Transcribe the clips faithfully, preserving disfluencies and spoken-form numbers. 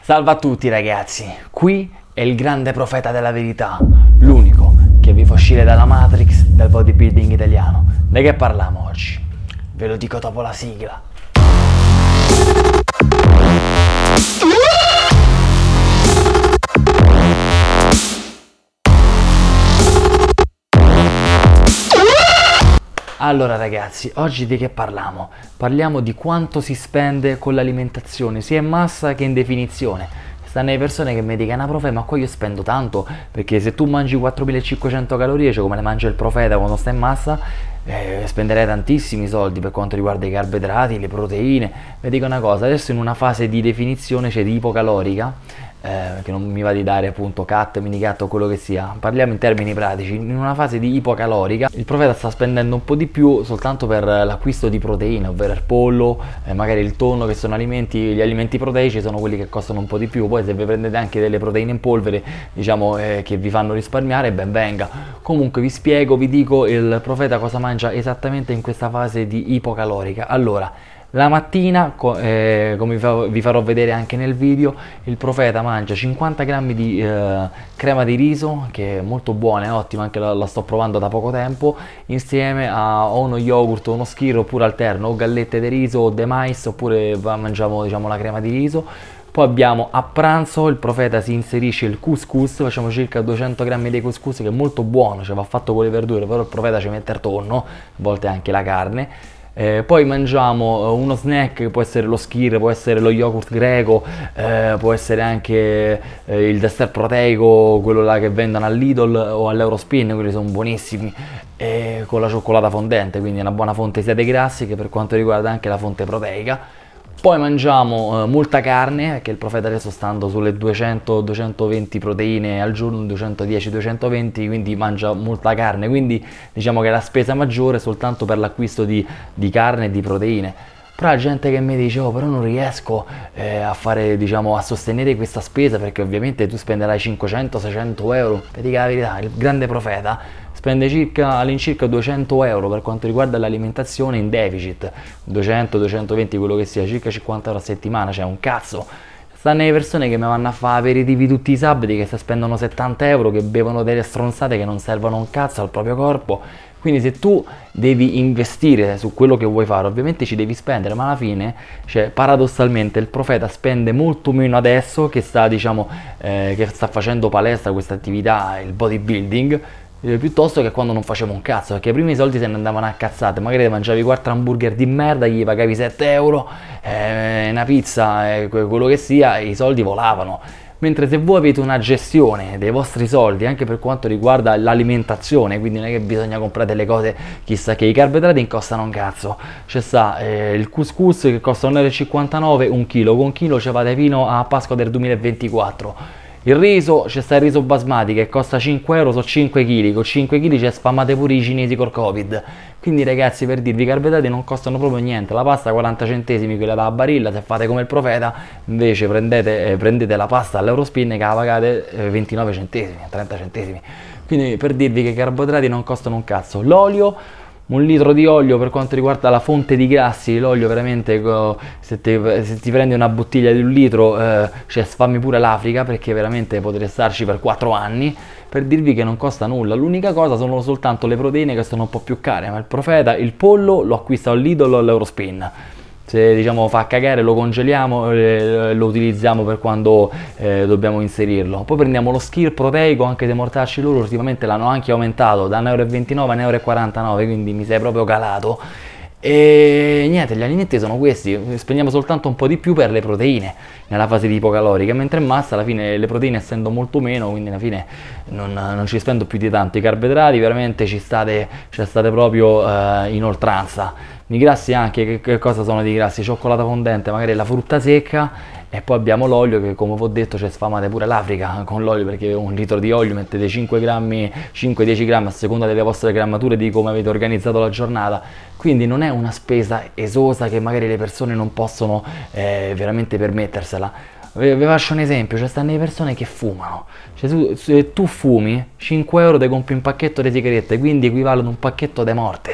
Salve a tutti ragazzi, qui è il grande profeta della verità, l'unico che vi fa uscire dalla Matrix del bodybuilding italiano. Di che parliamo oggi? Ve lo dico dopo la sigla. Allora ragazzi, oggi di che parliamo? Parliamo di quanto si spende con l'alimentazione, sia in massa che in definizione. Stanno le persone che mi dicono, profe, ma qua io spendo tanto, perché se tu mangi quattromilacinquecento calorie, cioè come le mangia il profeta quando sta in massa, eh, spenderei tantissimi soldi per quanto riguarda i carboidrati, le proteine. Vi dico una cosa, adesso in una fase di definizione, cioè di ipocalorica, Eh, che non mi va di dare appunto cut, minicut o quello che sia, parliamo in termini pratici, in una fase di ipocalorica il profeta sta spendendo un po' di più soltanto per l'acquisto di proteine, ovvero il pollo, eh, magari il tonno, che sono alimenti, gli alimenti proteici sono quelli che costano un po' di più. Poi se vi prendete anche delle proteine in polvere, diciamo eh, che vi fanno risparmiare, ben venga. Comunque vi spiego, vi dico il profeta cosa mangia esattamente in questa fase di ipocalorica. Allora, la mattina, eh, come vi farò vedere anche nel video, il profeta mangia cinquanta grammi di eh, crema di riso, che è molto buona, è ottima, anche la, la sto provando da poco tempo, insieme a o uno yogurt o uno skyr, oppure alterno, o gallette di riso o de mais, oppure mangiamo diciamo la crema di riso. Poi abbiamo a pranzo, il profeta si inserisce il couscous, facciamo circa duecento grammi di couscous, che è molto buono, cioè va fatto con le verdure, però il profeta ci mette il tonno, a volte anche la carne. Eh, poi mangiamo uno snack che può essere lo skyr, può essere lo yogurt greco, eh, può essere anche eh, il dessert proteico, quello là che vendono all'Idol o all'Eurospin, quelli sono buonissimi, eh, con la cioccolata fondente, quindi è una buona fonte sia dei grassi che per quanto riguarda anche la fonte proteica. Poi mangiamo eh, molta carne, perché il profeta adesso stando sulle duecento duecentoventi proteine al giorno, duecentodieci duecentoventi, quindi mangia molta carne, quindi diciamo che la spesa maggiore è soltanto per l'acquisto di, di carne e di proteine. Però la gente che mi dice, oh però non riesco eh, a fare, diciamo, a sostenere questa spesa, perché ovviamente tu spenderai cinquecento seicento euro. Per dire la verità, il grande profeta spende circa all'incirca duecento euro per quanto riguarda l'alimentazione in deficit, duecento duecentoventi, quello che sia, circa cinquanta euro a settimana, cioè un cazzo. Stanno le persone che mi vanno a fare aperitivi tutti i sabati, che si spendono settanta euro, che bevono delle stronzate che non servono un cazzo al proprio corpo. Quindi se tu devi investire su quello che vuoi fare, ovviamente ci devi spendere, ma alla fine, cioè, paradossalmente, il profeta spende molto meno adesso che sta, diciamo, eh, che sta facendo palestra, questa attività, il bodybuilding, eh, piuttosto che quando non facevo un cazzo, perché prima i soldi se ne andavano a cazzate, magari mangiavi quattro hamburger di merda, gli pagavi sette euro, eh, una pizza, eh, quello che sia, e i soldi volavano. Mentre se voi avete una gestione dei vostri soldi anche per quanto riguarda l'alimentazione, quindi non è che bisogna comprare delle cose chissà che, i carboidrati costano un cazzo, c'è sta eh, il couscous che costa un euro e cinquantanove un chilo, con un chilo ci fate fino a Pasqua del duemilaventiquattro. Il riso, c'è sta il riso basmati che costa cinque euro, sono cinque chili, con cinque chili ci sfamate pure i cinesi col Covid. Quindi ragazzi, per dirvi, i carboidrati non costano proprio niente, la pasta quaranta centesimi, quella da Barilla, se fate come il profeta, invece prendete, eh, prendete la pasta all'Eurospin che la pagate eh, ventinove centesimi, trenta centesimi. Quindi per dirvi che i carboidrati non costano un cazzo. L'olio, un litro di olio, per quanto riguarda la fonte di grassi, l'olio veramente, se ti, se ti prendi una bottiglia di un litro, eh, cioè sfami pure l'Africa, perché veramente potrei starci per quattro anni. Per dirvi che non costa nulla, l'unica cosa sono soltanto le proteine che sono un po' più care, ma il profeta il pollo lo acquista all'Idol o all'Eurospin. Se diciamo fa cagare lo congeliamo e lo utilizziamo per quando eh, dobbiamo inserirlo. Poi prendiamo lo skyr proteico, anche dei mortacci loro ultimamente l'hanno anche aumentato da un euro e ventinove a un euro e quarantanove, quindi mi sei proprio calato. E niente, gli alimenti sono questi, spendiamo soltanto un po' di più per le proteine nella fase di ipocalorica, mentre in massa alla fine le proteine essendo molto meno, quindi alla fine non, non ci spendo più di tanto. I carboidrati veramente ci state, ci state proprio eh, in oltranza. I grassi anche, che, che cosa sono di grassi? Cioccolata fondente, magari la frutta secca, e poi abbiamo l'olio che, come vi ho detto, c'è sfamate pure l'Africa con l'olio, perché un litro di olio mettete cinque grammi, cinque dieci grammi a seconda delle vostre grammature, di come avete organizzato la giornata. Quindi non è una spesa esosa che magari le persone non possono eh, veramente permettersela. Vi faccio un esempio, ci stanno le persone che fumano, cioè tu, se tu fumi cinque euro ti compri un pacchetto di sigarette, quindi equivale ad un pacchetto di morte.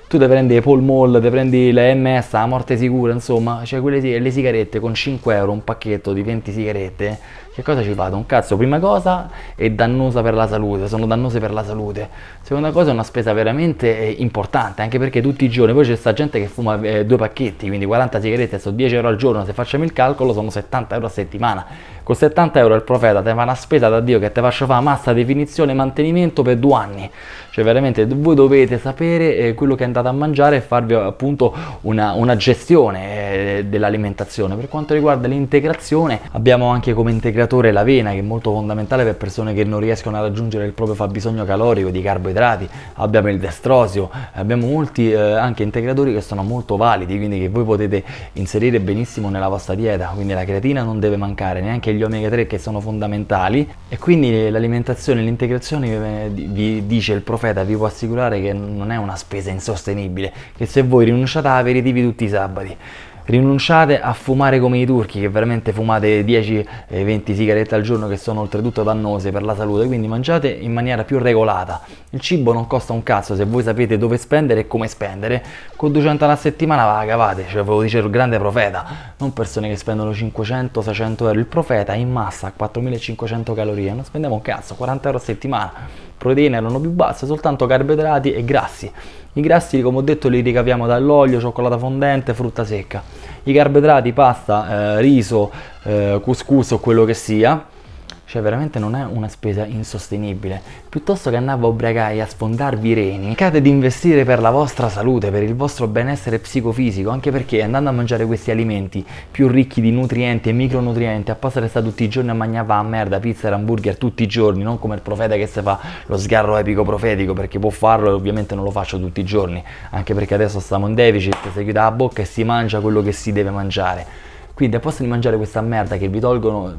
tu ti prendi le Pall Mall, ti prendi le M S, la morte sicura, insomma, cioè quelle sì, le sigarette con cinque euro, un pacchetto di venti sigarette, che cosa ci fate? Un cazzo, prima cosa è dannosa per la salute, sono dannose per la salute. Seconda cosa è una spesa veramente eh, importante, anche perché tutti i giorni, poi c'è sta gente che fuma eh, due pacchetti, quindi quaranta sigarette, sono dieci euro al giorno, se facciamo il calcolo sono settanta euro a settimana. Con settanta euro il profeta ti fa una spesa da Dio che ti faccio fare massa, definizione e mantenimento per due anni. Cioè veramente voi dovete sapere eh, quello che andate a mangiare e farvi appunto una, una gestione eh, dell'alimentazione. Per quanto riguarda l'integrazione, abbiamo anche come integratore l'avena, che è molto fondamentale per persone che non riescono a raggiungere il proprio fabbisogno calorico di carboidrati. Abbiamo il destrosio, abbiamo molti eh, anche integratori che sono molto validi, quindi che voi potete inserire benissimo nella vostra dieta. Quindi la creatina non deve mancare, neanche gli omega tre che sono fondamentali, e quindi l'alimentazione, l'integrazione eh, vi dice il profeta, vi può assicurare che non è una spesa insostenibile, che se voi rinunciate a aperitivi tutti i sabati, rinunciate a fumare come i turchi, che veramente fumate dieci venti sigarette al giorno, che sono oltretutto dannose per la salute, quindi mangiate in maniera più regolata. Il cibo non costa un cazzo se voi sapete dove spendere e come spendere. Con duecento alla settimana va cavate, cioè ve lo dice il grande profeta, non persone che spendono cinquecento seicento euro. Il profeta in massa ha quattromilacinquecento calorie, non spendiamo un cazzo, quaranta euro a settimana. Proteine erano più basse, soltanto carboidrati e grassi. I grassi, come ho detto, li ricaviamo dall'olio, cioccolata fondente, frutta secca. I carboidrati, pasta, eh, riso, eh, couscous o quello che sia. Cioè veramente non è una spesa insostenibile. Piuttosto che andare a ubriacare e a sfondarvi i reni, cercate di investire per la vostra salute, per il vostro benessere psicofisico, anche perché andando a mangiare questi alimenti più ricchi di nutrienti e micronutrienti, a passare sta tutti i giorni a mangiare a merda, pizza e hamburger tutti i giorni, non come il profeta che si fa lo sgarro epico profetico, perché può farlo e ovviamente non lo faccio tutti i giorni, anche perché adesso stiamo in deficit, si chiude la bocca e si mangia quello che si deve mangiare. Quindi a posto di mangiare questa merda che vi tolgono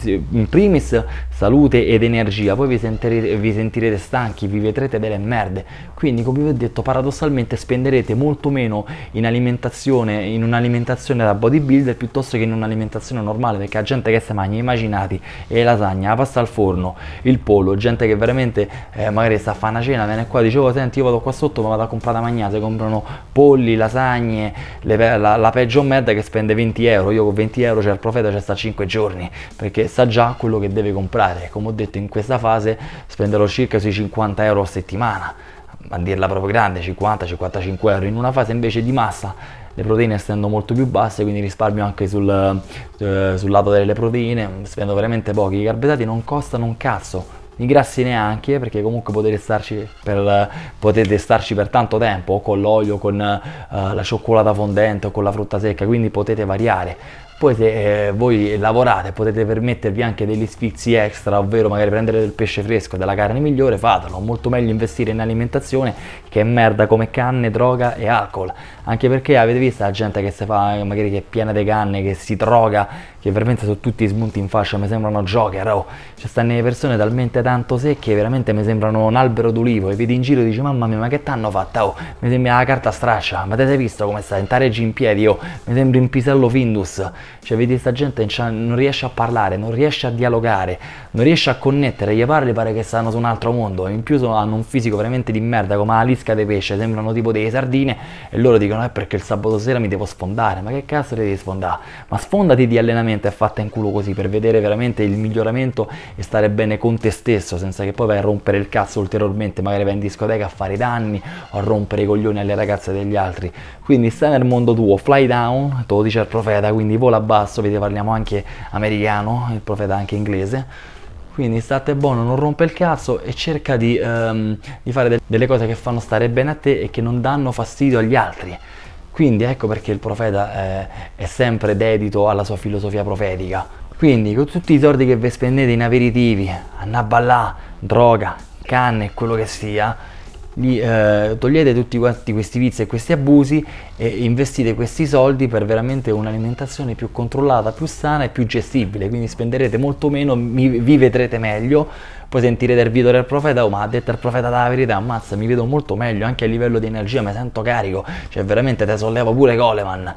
in primis salute ed energia, poi vi sentirete, vi sentirete stanchi, vi vedrete delle merde. Quindi, come vi ho detto, paradossalmente spenderete molto meno in alimentazione, in un'alimentazione da bodybuilder piuttosto che in un'alimentazione normale, perché la gente che si mangia i macinati e la lasagna, la pasta al forno, il pollo, gente che veramente eh, magari sta a fare una cena, viene qua e dice: oh, senti, io vado qua sotto, ma vado a comprare da mangiare, si comprano polli, lasagne, le, la, la peggio merda che spende venti euro. Io con venti euro c'è il profeta, c'è sta cinque giorni, perché sa già quello che deve comprare. Come ho detto, in questa fase spenderò circa sui cinquanta euro a settimana, a dirla proprio grande, cinquanta cinquantacinque euro. In una fase invece di massa le proteine stendo molto più basse, quindi risparmio anche sul, eh, sul lato delle proteine, spendo veramente pochi. I carboidrati non costano un cazzo, i grassi neanche, perché comunque potete starci per, potete starci per tanto tempo, o con l'olio, con uh, la cioccolata fondente o con la frutta secca, quindi potete variare. Poi se eh, voi lavorate potete permettervi anche degli sfizi extra, ovvero magari prendere del pesce fresco, della carne migliore, fatelo. Molto meglio investire in alimentazione che è merda come canne, droga e alcol. Anche perché avete visto la gente che si fa, magari che è piena di canne, che si droga, che veramente sono tutti smunti in fascia, mi sembrano joker. Oh. Ci stanno le persone talmente tanto secche, veramente mi sembrano un albero d'ulivo, e vedi in giro e dici: mamma mia, ma che t'hanno fatta? Oh, mi sembra la carta straccia, ma te sei visto come sta in tareggi in piedi? Oh, mi sembra in pisello Findus. Cioè vedi sta gente non riesce a parlare, non riesce a dialogare, non riesce a connettere, gli parli pare che stanno su un altro mondo. In più sono, hanno un fisico veramente di merda, come la lisca dei pesce, sembrano tipo delle sardine, e loro dicono: è perché il sabato sera mi devo sfondare. Ma che cazzo devi sfondare? Ma sfondati di allenamento e fatta in culo così, per vedere veramente il miglioramento e stare bene con te stesso, senza che poi vai a rompere il cazzo ulteriormente, magari vai in discoteca a fare i danni o a rompere i coglioni alle ragazze degli altri. Quindi stai nel mondo tuo, fly down, te lo dice il profeta, quindi vola basso. Vedi, parliamo anche americano, il profeta anche inglese. Quindi state buono, non rompe il cazzo e cerca di, um, di fare de delle cose che fanno stare bene a te e che non danno fastidio agli altri. Quindi ecco perché il profeta eh, è sempre dedito alla sua filosofia profetica. Quindi con tutti i soldi che vi spendete in aperitivi, a ballà, droga, canne e quello che sia, li, eh, togliete tutti quanti questi vizi e questi abusi e investite questi soldi per veramente un'alimentazione più controllata, più sana e più gestibile. Quindi spenderete molto meno, vi vedrete meglio. Poi sentirete il video del profeta: oh, ma ha detto il profeta la verità, ammazza, mi vedo molto meglio, anche a livello di energia mi sento carico, cioè veramente te sollevo pure Coleman.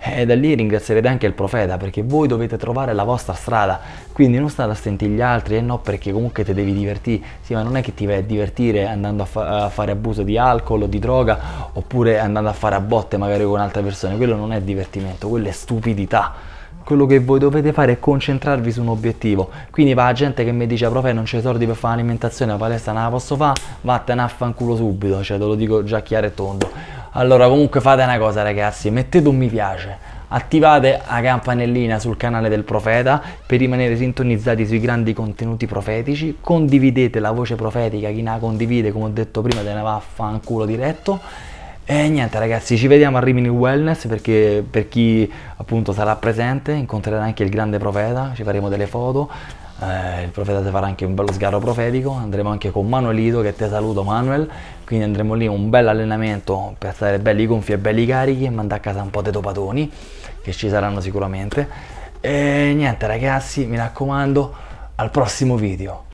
E da lì ringrazierete anche il profeta, perché voi dovete trovare la vostra strada, quindi non state a sentire gli altri, e eh no, perché comunque ti devi divertire. Sì, ma non è che ti vai a divertire andando a, fa a fare abuso di alcol o di droga, oppure andando a fare a botte magari con altre persone. Quello non è divertimento, quello è stupidità. Quello che voi dovete fare è concentrarvi su un obiettivo. Quindi va la gente che mi dice: profe, non c'è soldi per fare alimentazione, la palestra non la posso fare, vattene a fanculo subito, cioè te lo dico già chiaro e tondo. Allora comunque fate una cosa ragazzi, mettete un mi piace, attivate la campanellina sul canale del profeta per rimanere sintonizzati sui grandi contenuti profetici, condividete la voce profetica, chi la condivide come ho detto prima te ne va a fanculo diretto. E niente ragazzi, ci vediamo a Rimini Wellness, perché per chi appunto sarà presente incontrerà anche il grande profeta, ci faremo delle foto, eh, il profeta ti farà anche un bello sgarro profetico, andremo anche con Manuelito, che te saluto Manuel, quindi andremo lì un bel allenamento per stare belli gonfi e belli carichi e mandare a casa un po' di topatoni, che ci saranno sicuramente. E niente ragazzi, mi raccomando, al prossimo video.